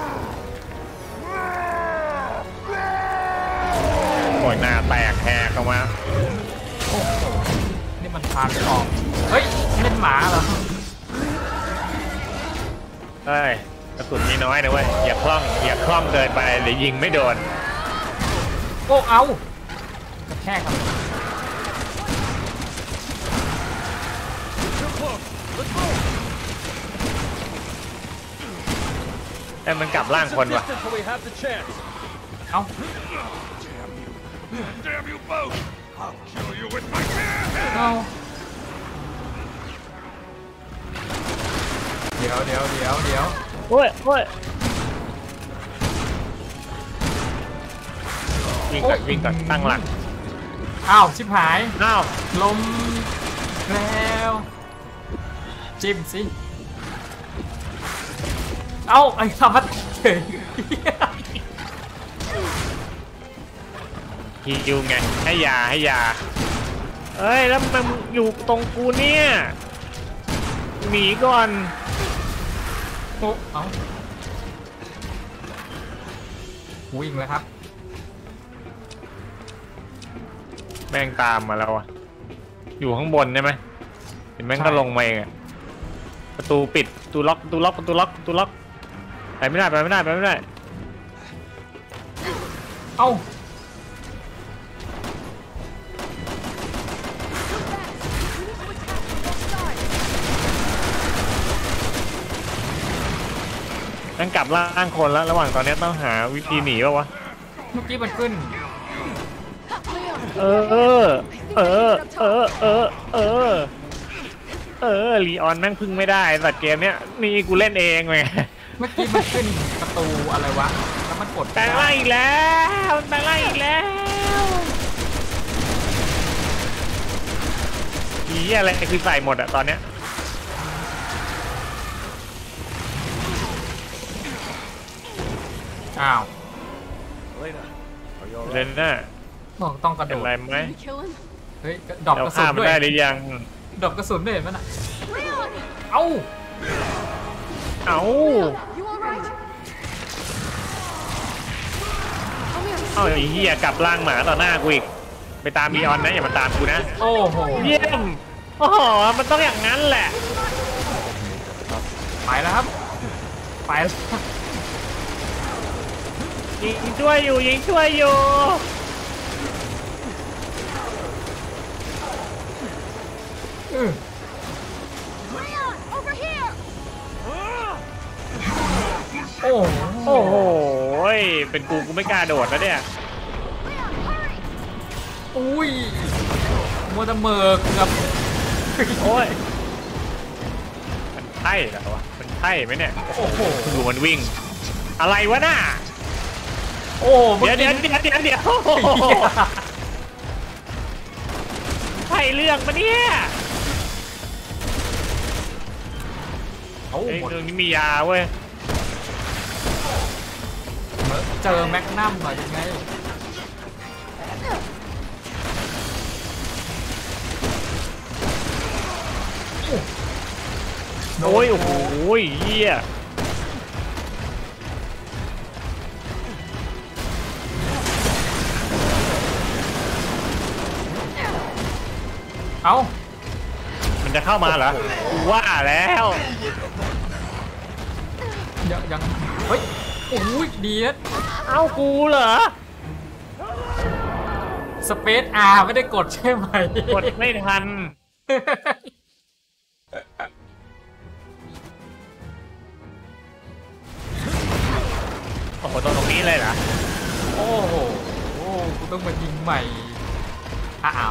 โอ้ยหน้าแตกแหกออกมาโอ้โหนี่มันพาไปออกเฮ้ยเล่นหมาเหรอเฮ้ยกระสุนมีน้อยนะเว้ยอย่าคล่องเกินไปหรือยิงไม่โดนโอ้เอากระแทกครับ Too close. Let's move. แต่มันกลับร่างคนว่ะ Distance till we have the chance. เอา Damn you both! I'll kill you with my bare hands. เอาเดี๋ยวโอ้ยวิ่งก่อนตั้งหลักอ้าวชิบหายอ้าวลมแล้วจิ้มสิเอ้าไอ้คำว่าเฉยฮิวไงให้ยาเอ้ยแล้วมันอยู่ตรงกูเนี่ยหนีก่อนโอ้เอ้าวิ่งแล้วครับแม่งตามมาแล้วอะอยู่ข้างบนใช่ไหมเห็นแม่งก็ลงมาเองอะประตูปิดประตูล็อกไปไม่ได้เอ้าต้องกลับร่างคนแล้วระหว่างตอนนี้ต้องหาวิธีหนีป่าวะเมื่อกี้มันขึ้นลีออนแม่งพึ่งไม่ได้แต่เกมเนี้ยนี่กูเล่นเองไงเมื่อกี้มันขึ้นประตูอะไรวะแล้วมันกดแปลงร่างอีกแล้วอีอะไรคือใส่หมดอะตอนเนี้ยอ้าวเลนน่ะต้องกระโดเป็นดไรไหม Kill him? เฮ้ยดอกเรากระสุฆ่าน มันด้วยได้หรือยังดอกกระสุนด้วยเห็นไหมน่ะเอ้าเอ้า You alright? เอ้าไอ้เหี้ยกลับร่างหมาต่อหน้ากูอีกไปตามลีออนนะอย่ามาตามกูนะโอ้โหเยี่ยมโอ้โหมันต้องอย่างนั้นแหละไปแล้วครับไปแล้วยิงช่วยอยู่ Leon, over here! โอ้โหโอ้โหเป็นกูไม่กล้าโดดแล้วเนี่ย Leon, hurry! อุ้ยมัวแต่เมิกเกือบโอ้ยมันใช่เหรอวะมันใช่ไหมเนี่ยโอ้โหดูมันวิ่ง อะไรวะน่ะโอ้เดี๋ยวใช่เรื่องปะเนี่ยโอ้เฮ้ยหมดเรื่องนี้มียาเว้ยเจอแมกนัมหน่อยยังไงโอ้ยโอ้โหเหี้ยเอ้ามันจะเข้ามาเหรอกูว่าแล้วยังเฮ้ยโอ้ยดีนะเอ้ากูเหรอสเปซอาร์ไม่ได้กดใช่ไหมกดไม่ทันโอ้โหตรงนี้เลยเหรอโอ้โหกูต้องมายิงใหม่อ้าว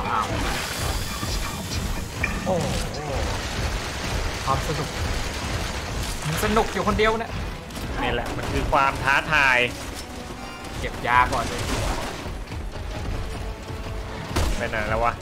โอ้โหความสนุกมันสนุกอยู่คนเดียวนะนี่แหละมันคือความท้าทายเก็บยาก่อนเลยไปไหนแล้ววะ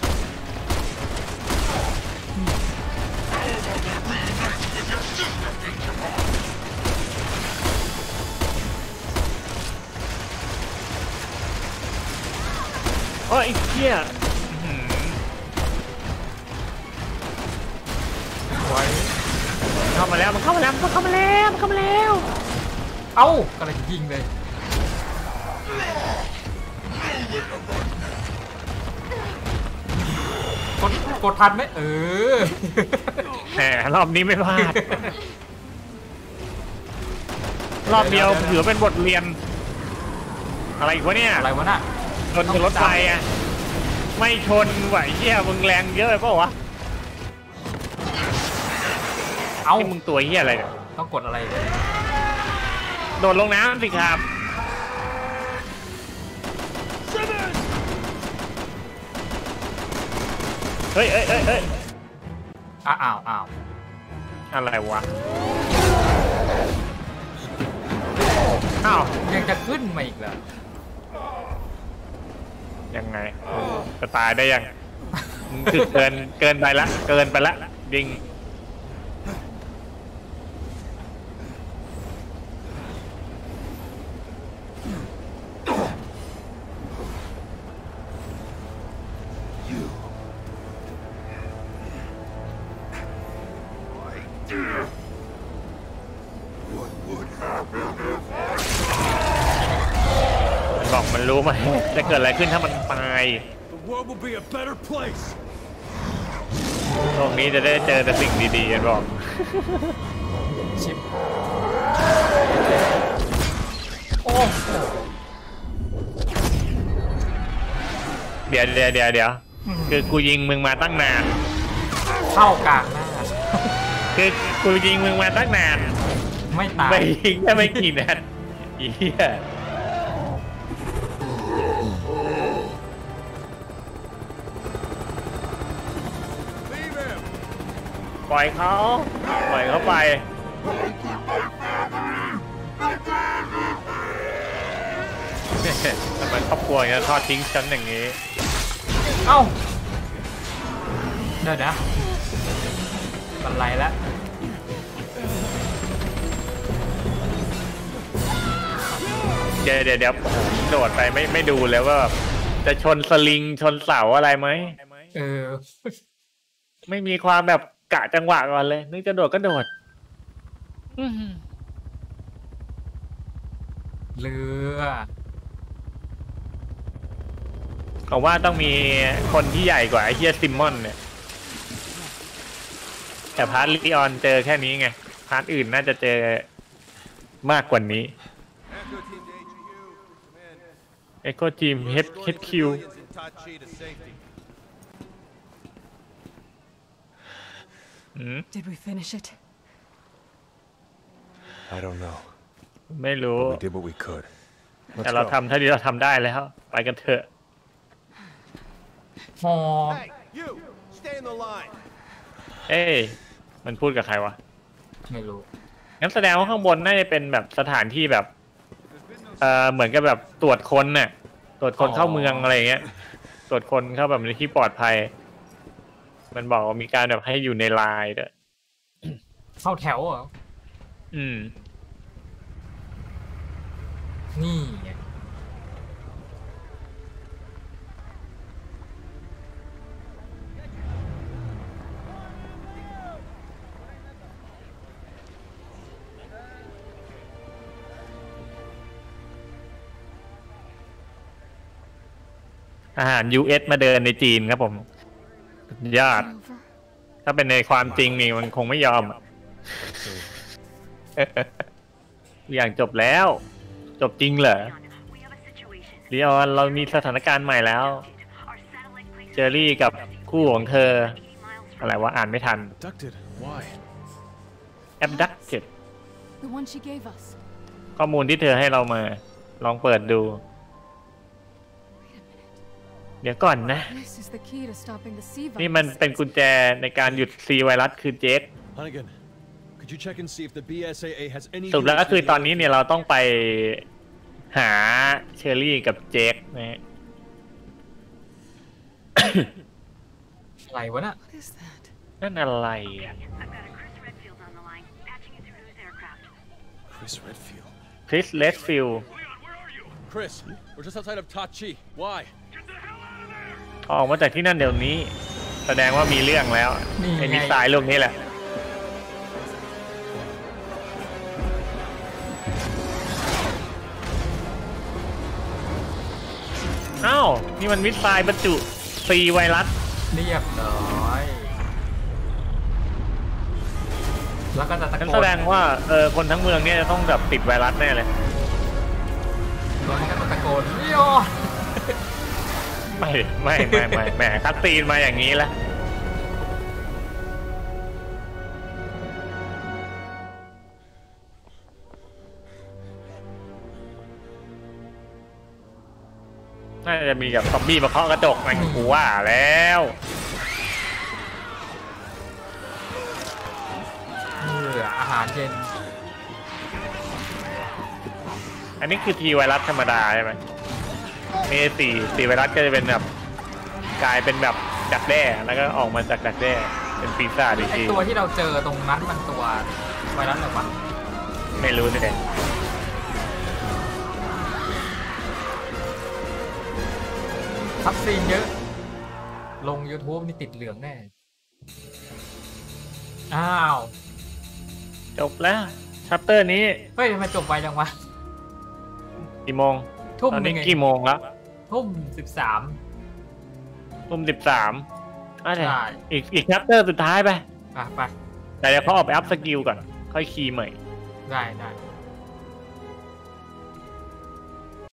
โอ้ยไอ้เหี้ยไว้ทเข้ามาแล้วมันเข้ามาแล้วมันเข้ามาแล้วมันเข้ามาแล้วเอ้ากำลังยิงเลยกดทันไหมแหมรอบนี้ไม่พลาดรอบเดียวถือเป็นบทเรียนอะไรอีกวะเนี่ยอะไรวะน่ะชนรถไฟอ่ะไม่ชนไหวเหี้ยมึงแรงเยอะเปล่าวะเอามึงตัวเหี้ยอะไรเนี่ยต้องกดอะไรโดดลงน้ำสิครับเฮ้ยอ้าวอะไรวะอ้าวยังจะขึ้นมาอีกเหรอยังไงจะตายได้ยังคือเกินไปละยิงบอกมันรู้ไหมจะเกิดอะไรขึ้นถ้ามันตายโลกนี้จะได้เจอแต่สิ่งดีๆกันบอกชิปโอ้เดี๋ยวคือกูยิงมึงมาตั้งนานเข้ากลางหน้าคือกูยิงมึงมาตั้งนานไม่ตายไม่ยิงแค่ไม่กี่นัดเหี้ยปล่อยเขาไปทำไมครอบครัวจะทอดทิ้งฉันอย่างนี้เอ้าเดี๋ยวนะบันไลแล้วเดี๋ยวโดดไปไม่ดูแล้วว่าจะชนสลิงชนเสาอะไรไหมไม่มีความแบบกะจังหวะก่อนเลยนึกจะโดดก็โดดเรือเขาว่าต้องมีคนที่ใหญ่กว่าไอ้เฮียซิมมอนเนี่ยแต่พาร์ทลีออนเจอแค่นี้ไงพาร์ทอื่นน่าจะเจอมากกว่านี้เอ็กโคทีมHQ Did we finish it? I don't know. ไม่รู้ We did what we could. แต่เราทำเท่าที่เราทำได้แล้วไปกันเถอะหอมเอ้ยมันพูดกับใครวะไม่รู้งั้นแสดงว่าข้างบนน่าจะเป็นแบบสถานที่แบบเหมือนกับแบบตรวจคนน่ะตรวจคนเข้าเมืองอะไรเงี้ยตรวจคนเข้าแบบในที่ปลอดภัยมันบอกว่ามีการแบบให้อยู่ในไลน์ด้วยเข้าแถวเหรอนี่อาหาร US มาเดินในจีนครับผมยอดถ้าเป็นในความจริงนี่มันคงไม่ยอมอย่างจบแล้วจบจริงเหรอลีออนเรามีสถานการณ์ใหม่แล้วเจอรี่กับคู่ของเธออะไรวะอ่านไม่ทัน Abducted ข้อมูลที่เธอให้เรามาลองเปิดดูเดี๋ยวก่อนนะนี่มันเป็นกุญแจในการหยุดซีไวรัสคือเจคสรุปแล้วก็คือตอนนี้เนี่ยเราต้องไปหาเชอรี่กับเจคนะฮะอะไรวะน่ะนั่นอะไรอ่ะคริส เรดฟิลด์ Chris, we're just outside of Tachi. Why? ออกมาจากที่นั่นเดี๋ยวนี้แสดงว่ามีเรื่องแล้วไอ้มิสไซล์ลูกนี้แหละอ้าวนี่มันมิสไซล์บรรจุซีไวรัสเรียบร้อยแล้วก็จะตะนั่นโกแสนดงว่าคนทั้งเมืองเนี่ยจะต้องแบบติดไวรัสแน่เลยแล้วก็จะตะโกนโยไม่แหมคัดซีนมาอย่างนี้แล้วน่าจะมีแบบซอมบี้มาเคาะกระจกไงกูว่าแล้วอาหารเย็นอันนี้คือทีไวรัสธรรมดาใช่ไหมมีสี่ไวรัสก็จะเป็นแบบกลายเป็นแบบดักแด้แล้วก็ออกมาจากดักแด้เป็นปีศาจอีกไอทีตัวที่เราเจอตรงนั้นมันตัวไวรัสอะไรวะไม่รู้เนี่ยทับซีนเยอะลง YouTube นี่ติดเหลืองแน่อ้าวจบแล้วชัปเตอร์นี้เฮ้ยทำไมจบไวจังวะกี่โมงทุ่มตอนนี้ไงกี่โมงแล้วทุ่มทุ่ม 13อะไรใช่อีกชัปเตอร์สุดท้ายไป 13ไปแต่เดี๋ยวเขาออกไปอัพสกิลก่อนค่อยคีย์ใหม่ได้